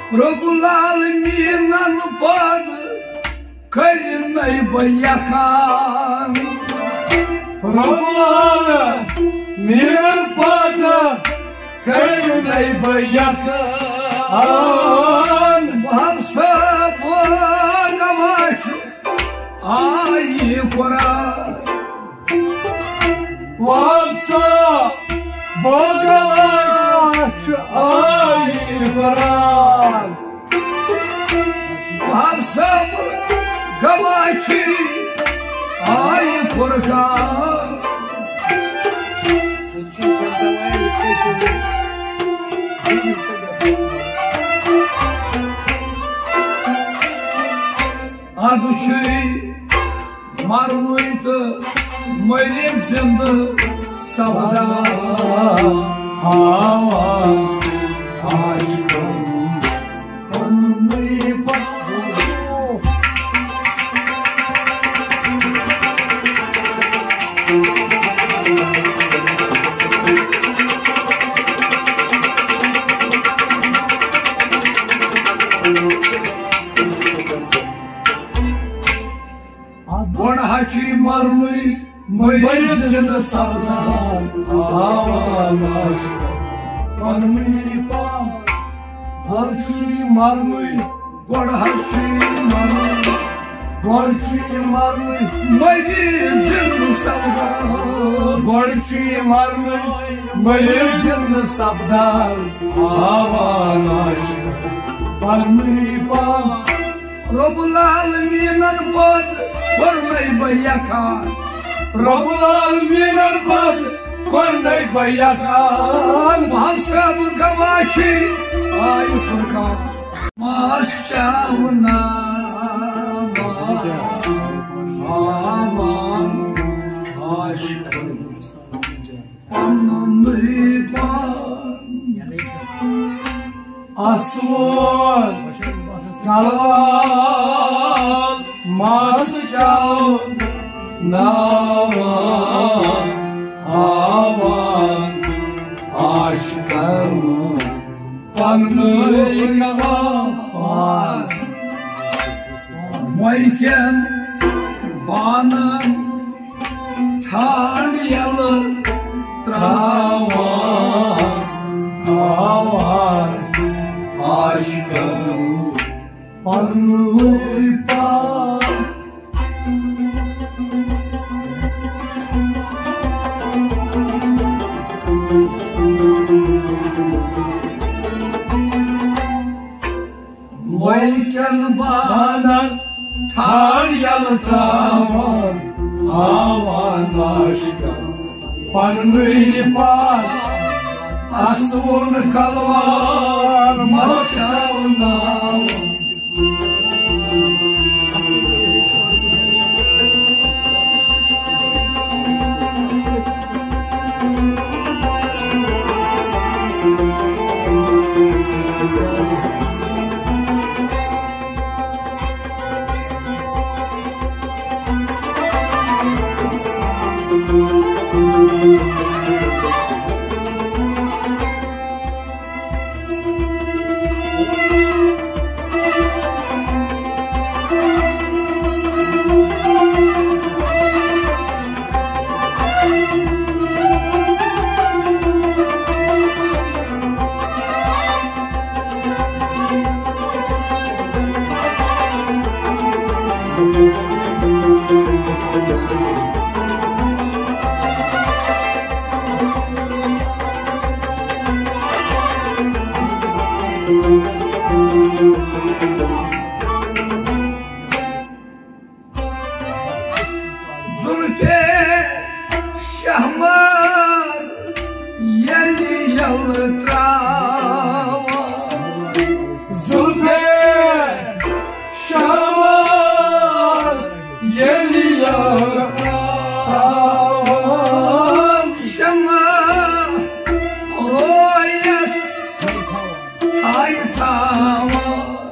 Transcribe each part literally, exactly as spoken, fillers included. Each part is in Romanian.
رب العالمين الباد كرني بيكان رب العالمين الباد كرني بيكان بحسب وقواش آي قرآن وحسب وقواش آي قرآن وحسب قواش آي قرآن Aduşi marmuydu Möylim zındı Savda Hava Aşkım Ömrü bakıyor Hachi marmui Möylim zındı savda Hava Ömrü bak Hachi marmui Hachi marmui Hachi marmui Möylim zındı savda Hachi marmui Möylim zındı savda Hava Ömrü bak رب العالمين الباد كرني بيكان رب العالمين الباد كرني بيكان بحسب قواشي آي فرقان ماشكاونا آمان عاشقم أنميبان أسوان Kalal mascav navan avan aşkım panmıy kavan Mayken banım tanıyalı travan avan aşkım panmıy pan Mayken banım tanıyalı travan avan aşkım panmıy pan Asvun kalvar maşavna Zulfe şahmar yeli yalıtrava Zulfe şahmar yeli yalıtrava Şama royas taytava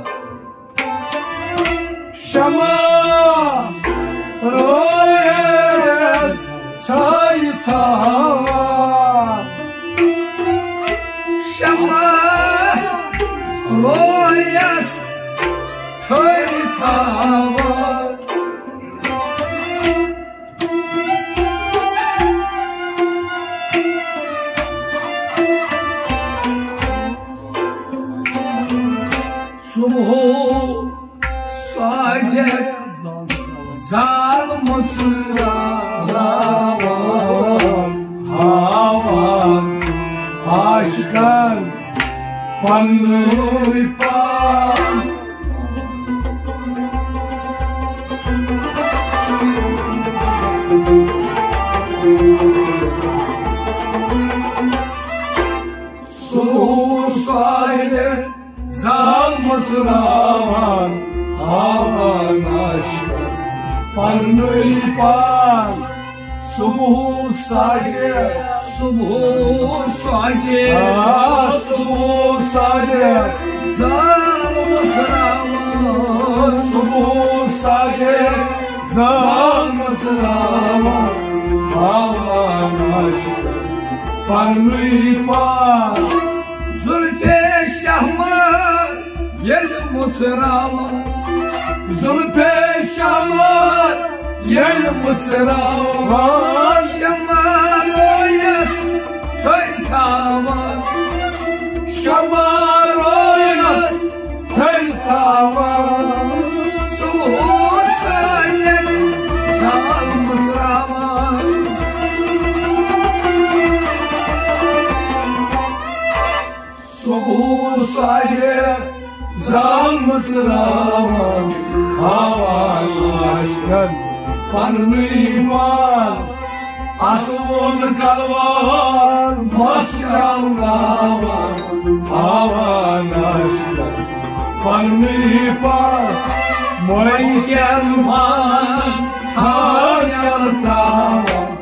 Şama royas taytava Şama royas oyas Taytava Subhu Saadet Zalm Sıravan Havan Aşkar Panlıpan Subhu Saadet Zalm Sıravan Havan Aşkar Panlıpan Subhu Saadet Subhu Saadet Subhu Saadet Zalm Sıravan Subhu Saadet Zalm Sıravan Havan Aşkar Panlıpan Zülfe Şahmar Yelim Sıravan Zülfe Şahmar Yelim Sıravan Şamar oyas Taytava Şamar oyas Taytava Subhu Saadet Zalm Sıravan Subhu Saadet Zalm Sıravan Havan Aşkar Panlıpan Asmun Kalvan Maşkavlavan Havan Aşkar Panlıpan Moykelman Hayal Tavan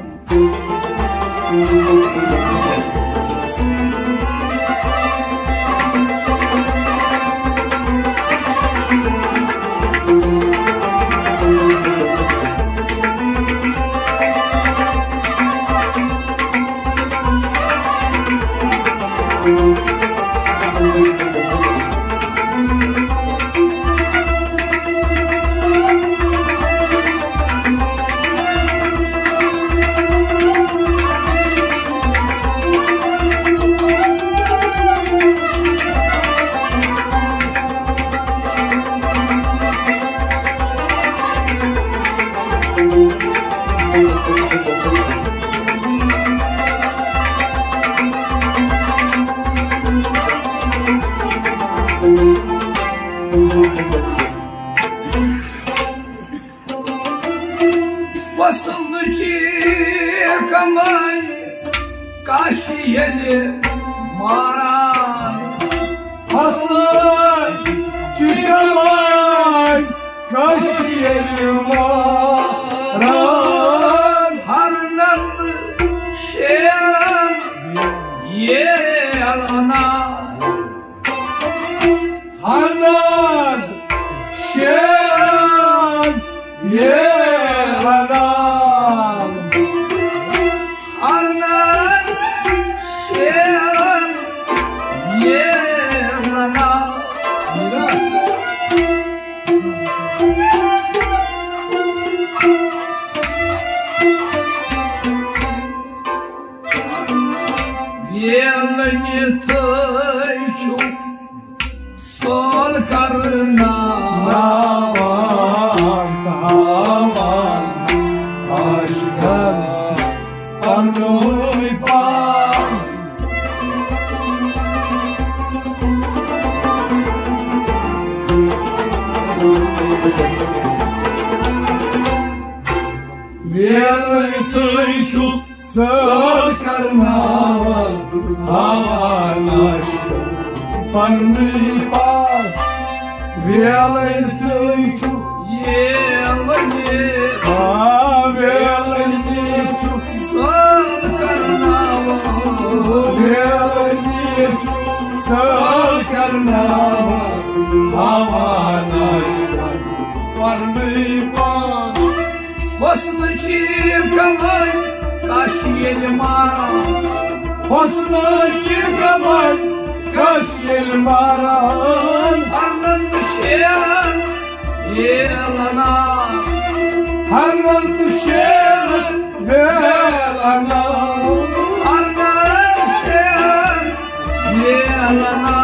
Basıldı çıkamay Kaşiyeli Maran Basıldı çıkamay Kaşiyeli Maran Harnandı şeran Yelana Harnan şeran Yelana Harnan şeran Yelana Yelani tayşuk Sol karna Navan Tavan Aşkar Panlıpan Yelani tayşuk Sol karnaval Havan Aşkar Panlıpan Белый тычук, Yelani а белый тычук, Sol karnaval белый тычук, sol карнавал, Havan Aşkar Panlıpan Basıldı çıkamay Kaşiyeli Maran Hosna çıkamay, kaş المران Harman düşen yelana Harman düşen belana Harman düşen yelana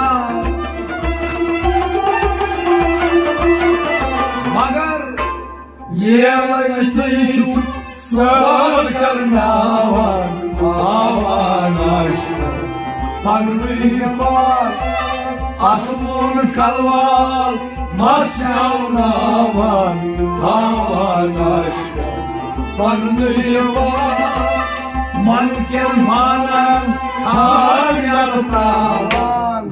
Magar Yelana çuk sar karnavan aman aşkı Tanrı var asmun kalval Masyavunavan aman aşkı Tanrı var manken manam Tanrı tavan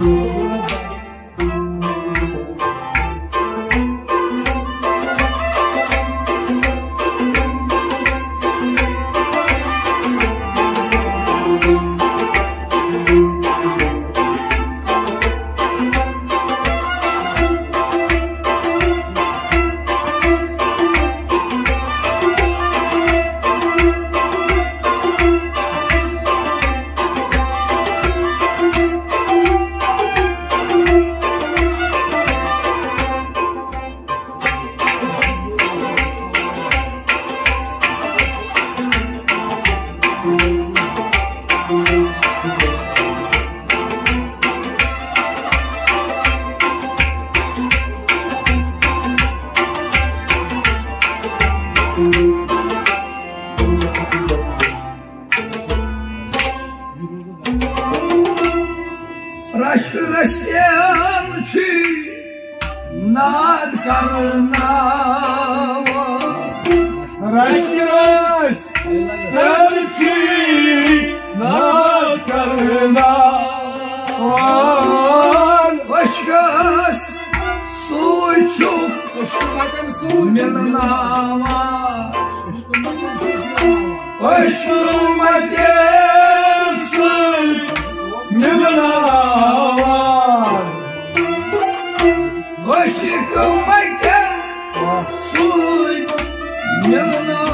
Raşkı restyan çi nad karnava Raşkıras Terçi Nad karnavan Başkas su çok melnava Aşkıma gelsin Milanavan Aşkıma gel su melnava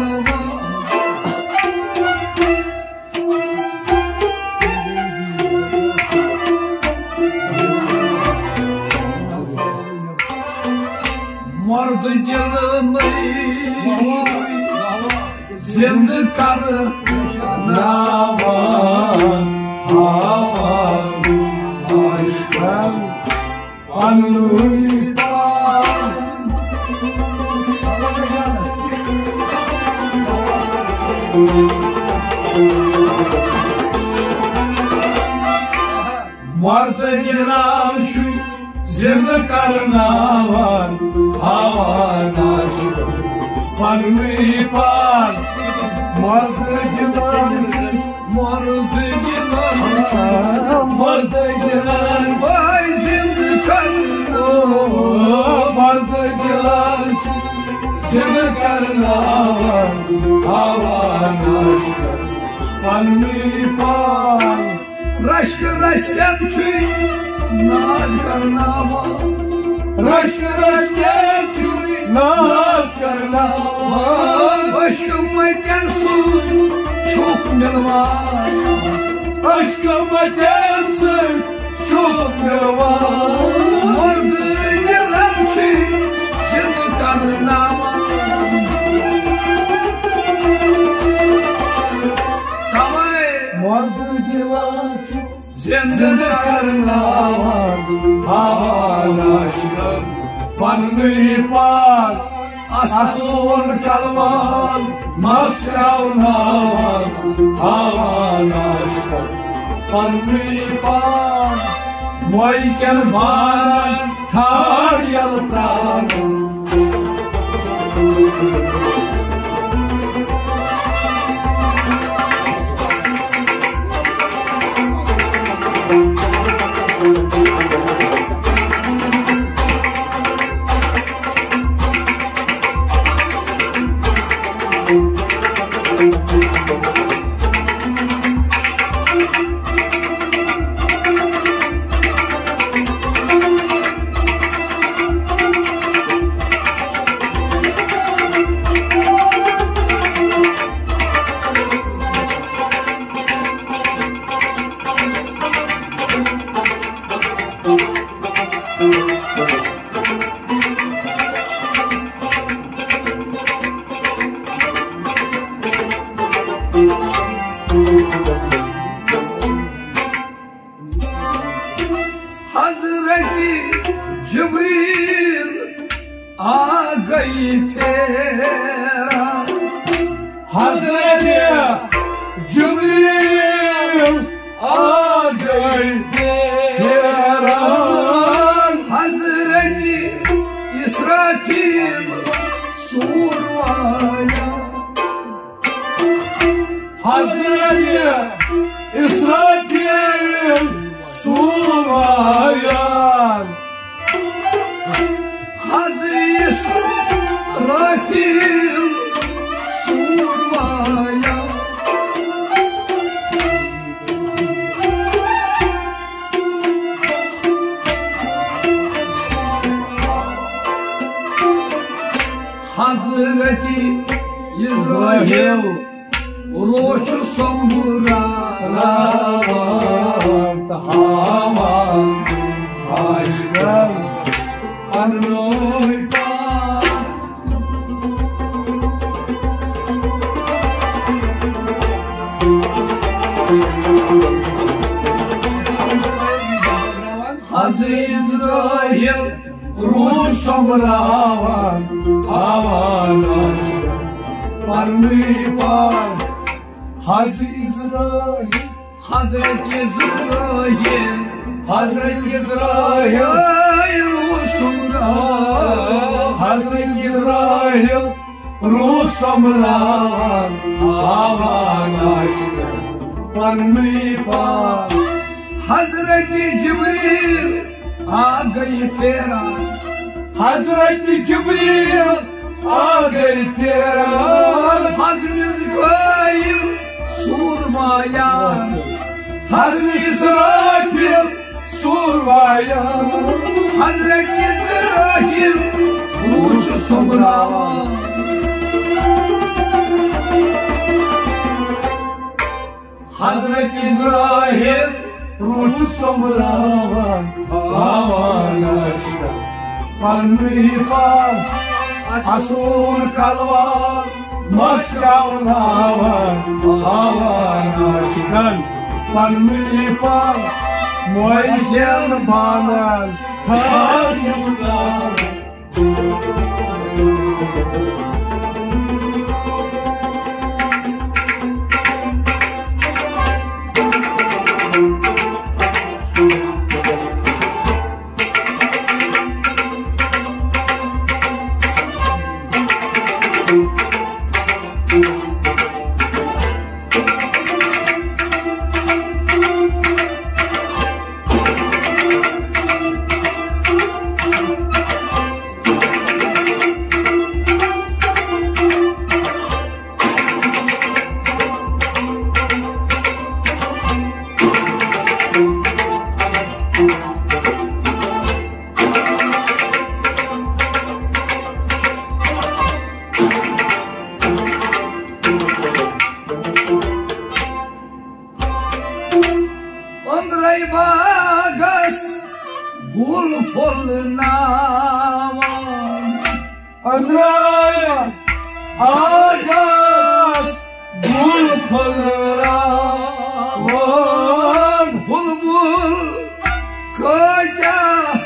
Mordu yılını Zindi karı Navan Havan Aşkım Anlıydan Mordu yılan şu Zindi karı navan Havan aşkım Anlıydan Mordu yılan Mordu yılan Mordu yılan Vay zindi karı Mordu yılan Seni karnavan Havan aşkım Anlıydan Raşkı raşken çüy nad karnava Raşkı raşken çuy Nad karnavan Aşkıma gel su çok melvan Aşkıma gelsin çok melvan Mordu yılan çüy zindi karnava Kavay Mordu yılan zindi Seni karnava karnavan Havan aşkım Panlıypan Asun kalman Masyavnavan Havan aşkım Panlıypan Moyken varan Tar yaltan Hazrati जिब्रील आ गई फेरा हजरत जिब्रील आ गई फेरा हजरती इसराफील सूरवाया हजरत इसराफील सूरवाया हजरत इसराफील सूरवाया हजरती इस्राईल रोश संबुरा Haman Ashram Anoita Hazreti İsrail Ruh Samravan Haman Ashram Anoita Hazreti İsrail Hazreti İsrail Hazreti İsrail Rusumda Hazreti İsrail Ruh Samravan Havan Aşkın Panmipa Hazreti Cibril आ गई फेरा Hazreti Cibril आ गई फेरा Hazreti İsrail surmayan Hazreti İsrail surmayan Hazreti İsrail uç somravan Hazreti İsrail ruh somravan havan aşkın panmipan asur kalvan maskaun havan havan aşkın panmipan moyken banan tarihler Andrei bagas gul polnavan Andrei bagas gul polnavan bulbul koca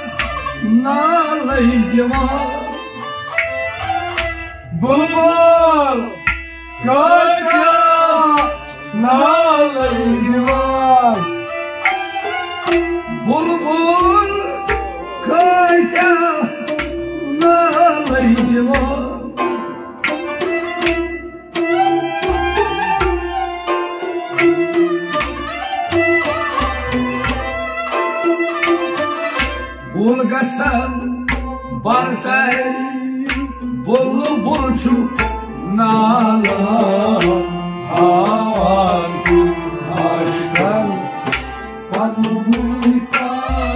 nalaydıma bulbul koca nalaydıma bulbul koca nalaydıma Bulgaçan bartay bolu bulçuk nala havan aşkın panmipa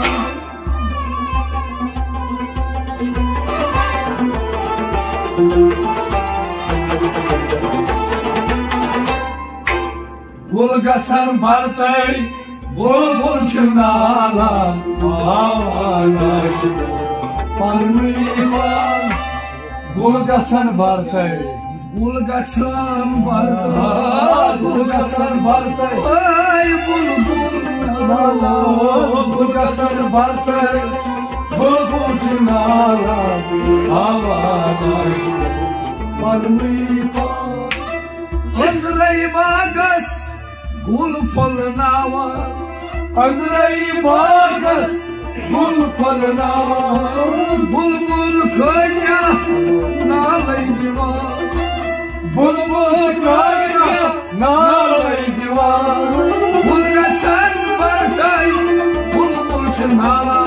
Bulgaçan bartay bolu bulçuk nala havan aşkın Parmıvan Gulgasan Bartay Gulgasan Bartay Gulgasan Bartay Ay bulbul Nala Gulgasan Bartay Bulbul Nala Havadaş Parmıvan Andrei Bagas Gulpal Nava Andrei Bagas Gulpal Nava Bulbul Konya Nalay Divan Bulbul Konya Nalay Divan Gulgasan Bartay Bulbul Nala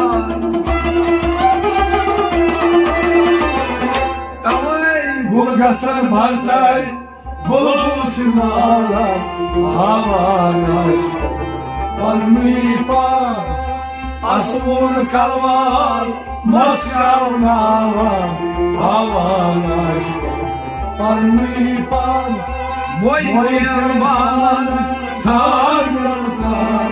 Tavay Gulgasan Bartay Bulbul Nala Havadaş Parmıvan Asmur kalvar Moskov Nava Havadaş Parmıvan Moy Yerban Tanrı'dan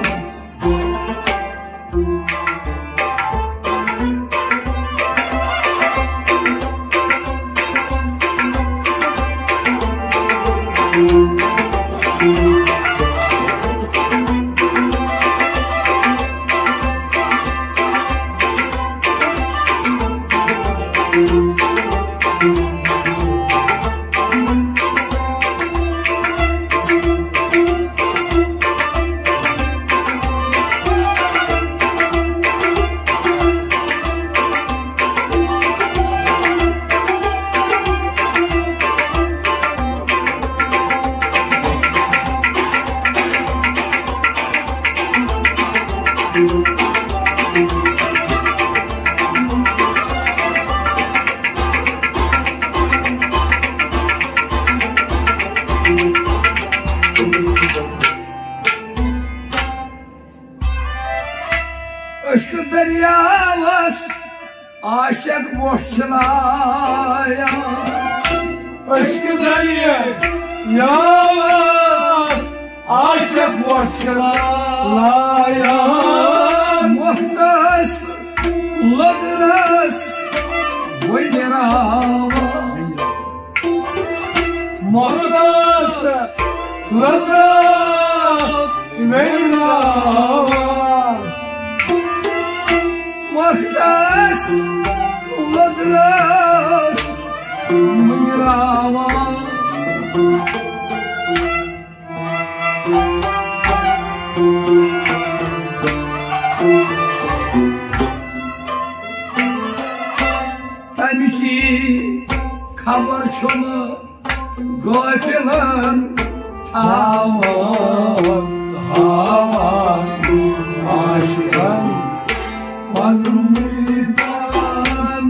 Aşkı deryavas aşık boşçılaya Aşkı dayı Yavaş Aşık boşçılaya Muhtas ladras Vayrava Muhtas Ladras Veyrava Muhtas ladras Vayrava Tabii kabar çonu Gayfilan Havan Havan Aşkın Parmıvan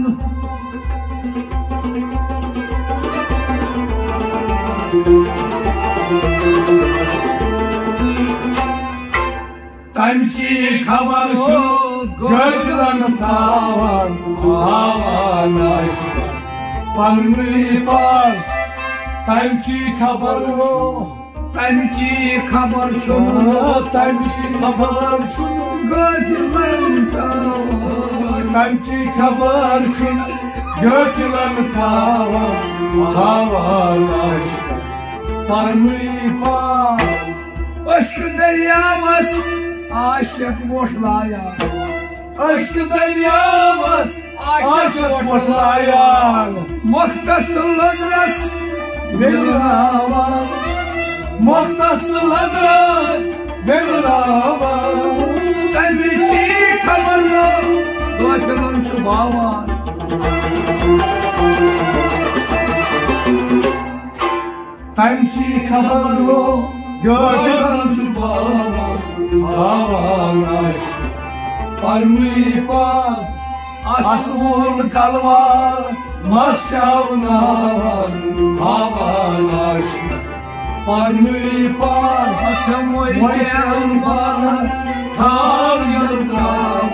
Tabii kabar çonu Göklen tavan Havan aşkın Parmıvan Temki kabarı Tabii kabar çonu Temki kabarı Gayfilan Temki kabarı Göklen tavan Havan aşkın Parmıvan Aşkı deryavas aşık boşlaya Aşkı deryavas Aşık boşlayan Muhtas ladras Veyrava Muhtas Ladras Veyrava Tabii kabarlo Gayfilan çubava Temki kabarı Göklen çubava Havan aşkın Parmıvan Asmur kalvar Moskov Nava Havadaş Parmıvan Samoy Yerban Tanrı'dan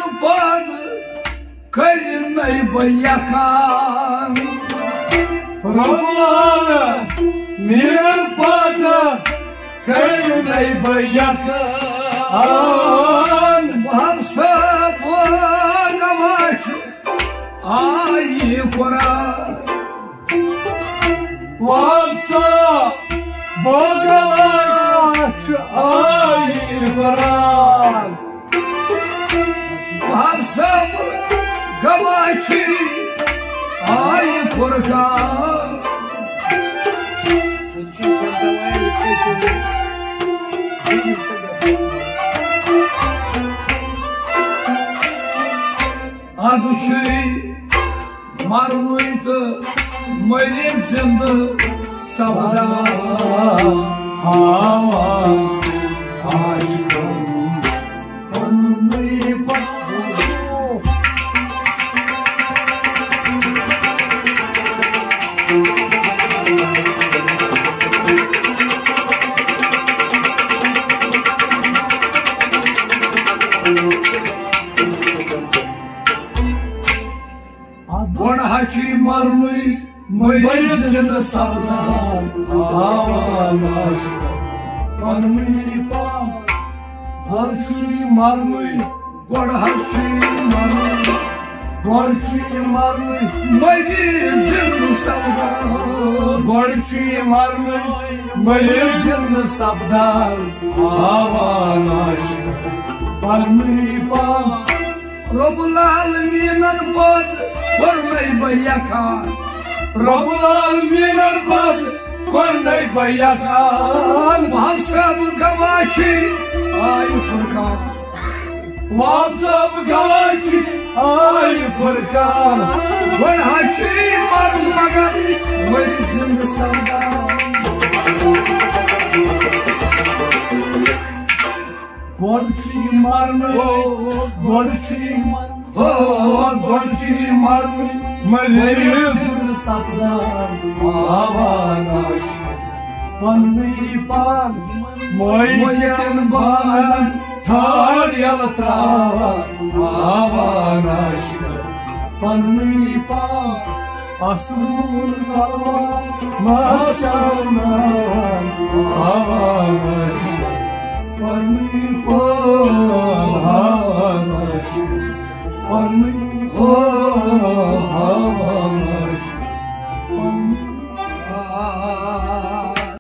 pad Karinay bayakan Ramana miran pada Karinay bayakan Hamsa bagamaç Ay Kur'an Hamsa bagamaç Ay Kur'an Hamsa bagamaç Ay Kur'an Aduşi marmuydu Mölin zındı sabda Hava aşkım Onu bak Hachi marmui Mölin sabda Hava Marmui pa Gorchi marmui Hachi marmui Gorchi marmui Mölin sabda Gorchi marmui Mölin sabda Hava Marmui pa Rabbul Alemin'in bad Kornay bayakan Rabbul Alemin'in bad Kornay bayakan Hamsa bagamaçı Ay Kur'an Vahsab gavaçı Ay Kur'an Var haçı marmaga Mölin zındı sabda Gorchi marmui Gorchi marmui Oh, Gorchi marmui Mölin sabda Hava Marmui pa Moyen balan Thar yalatra Hava Marmui pa Asul kalma Maşalna Hava Marmui pa